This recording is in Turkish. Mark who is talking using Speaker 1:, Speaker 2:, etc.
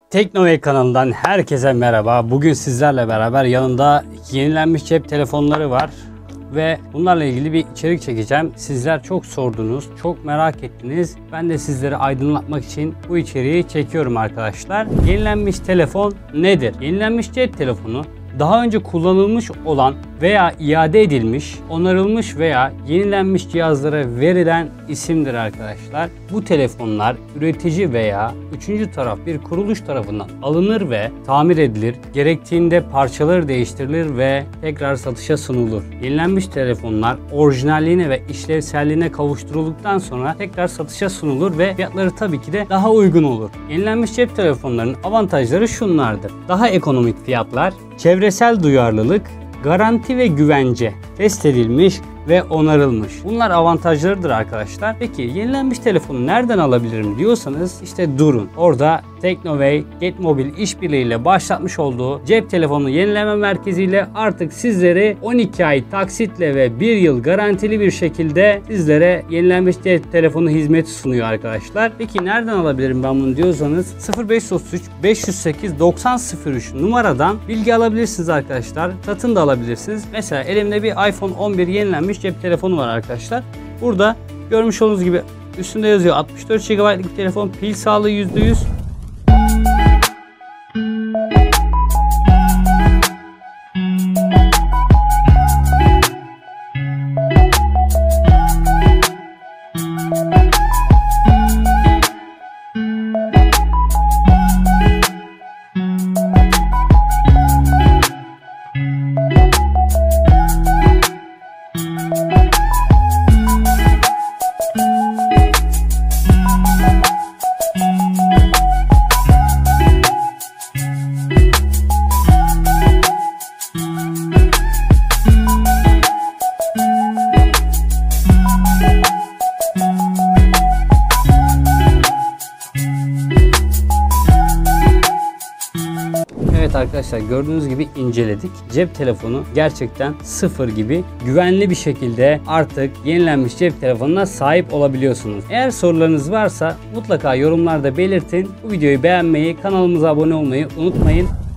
Speaker 1: Teknovey kanalından herkese merhaba. Bugün sizlerle beraber yanımda yenilenmiş cep telefonları var ve bunlarla ilgili bir içerik çekeceğim. Sizler çok sordunuz, çok merak ettiniz. Ben de sizleri aydınlatmak için bu içeriği çekiyorum arkadaşlar. Yenilenmiş telefon nedir? Yenilenmiş cep telefonu daha önce kullanılmış olan veya iade edilmiş, onarılmış veya yenilenmiş cihazlara verilen isimdir arkadaşlar. Bu telefonlar üretici veya üçüncü taraf bir kuruluş tarafından alınır ve tamir edilir. Gerektiğinde parçaları değiştirilir ve tekrar satışa sunulur. Yenilenmiş telefonlar orijinalliğine ve işlevselliğine kavuşturulduktan sonra tekrar satışa sunulur ve fiyatları tabii ki de daha uygun olur. Yenilenmiş cep telefonlarının avantajları şunlardır: daha ekonomik fiyatlar, çevresel duyarlılık, garanti ve güvence, test edilmiş ve onarılmış. Bunlar avantajlarıdır arkadaşlar. Peki yenilenmiş telefonu nereden alabilirim diyorsanız işte durun. Orada Teknovey, Getmobil işbirliğiyle başlatmış olduğu cep telefonu yenileme merkeziyle artık sizleri 12 ay taksitle ve 1 yıl garantili bir şekilde sizlere yenilenmiş cep telefonu hizmeti sunuyor arkadaşlar. Peki nereden alabilirim ben bunu diyorsanız 0533 508 9003 numaradan bilgi alabilirsiniz arkadaşlar. Satın da alabilirsiniz. Mesela elimde bir iPhone 11 yenilenmiş cep telefonu var arkadaşlar. Burada görmüş olduğunuz gibi üstünde yazıyor 64 GB'lık telefon, pil sağlığı %100. Evet arkadaşlar, gördüğünüz gibi inceledik. Cep telefonu gerçekten sıfır gibi güvenli bir şekilde artık yenilenmiş cep telefonuna sahip olabiliyorsunuz. Eğer sorularınız varsa mutlaka yorumlarda belirtin. Bu videoyu beğenmeyi, kanalımıza abone olmayı unutmayın.